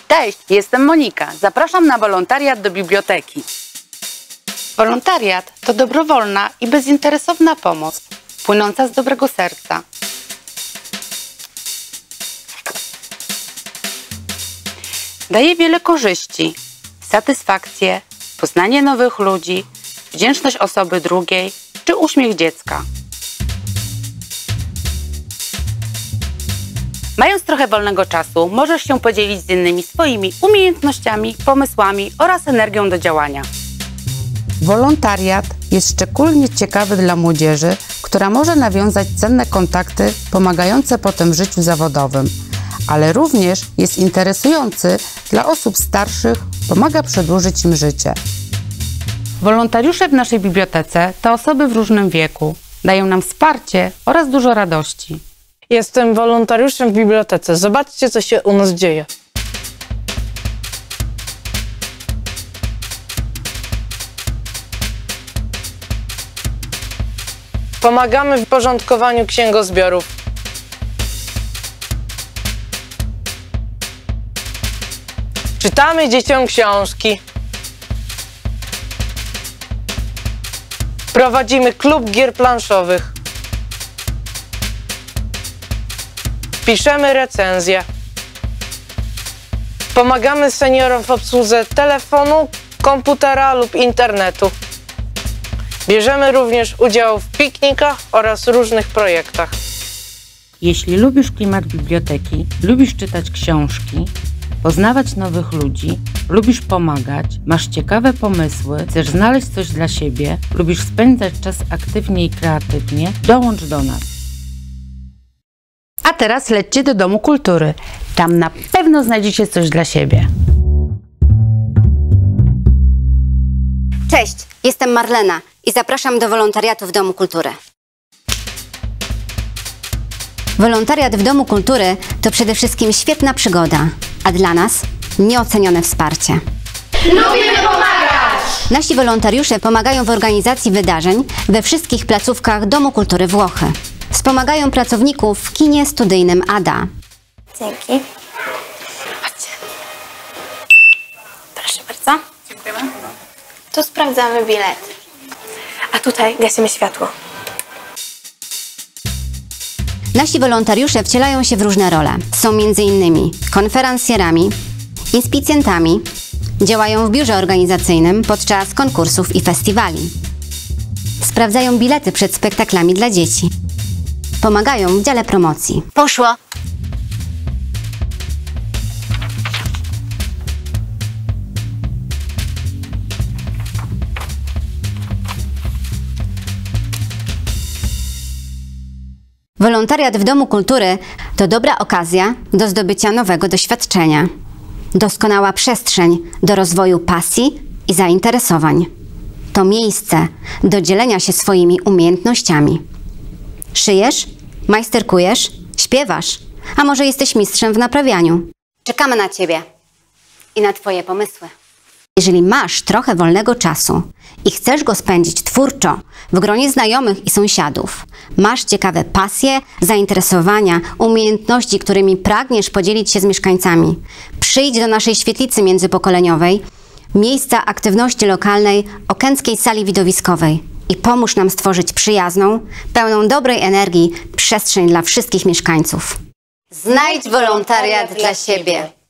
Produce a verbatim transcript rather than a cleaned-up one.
Cześć, jestem Monika. Zapraszam na wolontariat do biblioteki. Wolontariat to dobrowolna i bezinteresowna pomoc, płynąca z dobrego serca. Daje wiele korzyści, satysfakcję, poznanie nowych ludzi, wdzięczność osoby drugiej czy uśmiech dziecka. Mając trochę wolnego czasu, możesz się podzielić z innymi swoimi umiejętnościami, pomysłami oraz energią do działania. Wolontariat jest szczególnie ciekawy dla młodzieży, która może nawiązać cenne kontakty pomagające potem w życiu zawodowym, ale również jest interesujący dla osób starszych, pomaga przedłużyć im życie. Wolontariusze w naszej bibliotece to osoby w różnym wieku. Dają nam wsparcie oraz dużo radości. Jestem wolontariuszem w bibliotece. Zobaczcie, co się u nas dzieje. Pomagamy w porządkowaniu księgozbiorów. Czytamy dzieciom książki. Prowadzimy klub gier planszowych. Piszemy recenzje. Pomagamy seniorom w obsłudze telefonu, komputera lub internetu. Bierzemy również udział w piknikach oraz różnych projektach. Jeśli lubisz klimat biblioteki, lubisz czytać książki, poznawać nowych ludzi, lubisz pomagać, masz ciekawe pomysły, chcesz znaleźć coś dla siebie, lubisz spędzać czas aktywnie i kreatywnie, dołącz do nas. A teraz lećcie do Domu Kultury. Tam na pewno znajdziecie coś dla siebie. Cześć, jestem Marlena i zapraszam do wolontariatu w Domu Kultury. Wolontariat w Domu Kultury to przede wszystkim świetna przygoda, a dla nas nieocenione wsparcie. Lubimy pomagać! Nasi wolontariusze pomagają w organizacji wydarzeń we wszystkich placówkach Domu Kultury Włochy. Wspomagają pracowników w kinie studyjnym Ada. Dzięki. Chodźcie. Proszę bardzo. Dziękujemy. Tu sprawdzamy bilet. A tutaj gasimy światło. Nasi wolontariusze wcielają się w różne role. Są między innymi konferencjerami, inspicjentami, działają w biurze organizacyjnym podczas konkursów i festiwali. Sprawdzają bilety przed spektaklami dla dzieci. Pomagają w dziale promocji. Poszło! Wolontariat w Domu Kultury to dobra okazja do zdobycia nowego doświadczenia. Doskonała przestrzeń do rozwoju pasji i zainteresowań. To miejsce do dzielenia się swoimi umiejętnościami. Szyjesz? Majsterkujesz? Śpiewasz? A może jesteś mistrzem w naprawianiu? Czekamy na Ciebie i na Twoje pomysły. Jeżeli masz trochę wolnego czasu i chcesz go spędzić twórczo w gronie znajomych i sąsiadów, masz ciekawe pasje, zainteresowania, umiejętności, którymi pragniesz podzielić się z mieszkańcami, przyjdź do naszej świetlicy międzypokoleniowej, miejsca aktywności lokalnej Okęckiej Sali Widowiskowej i pomóż nam stworzyć przyjazną, pełną dobrej energii przestrzeń dla wszystkich mieszkańców. Znajdź wolontariat dla siebie.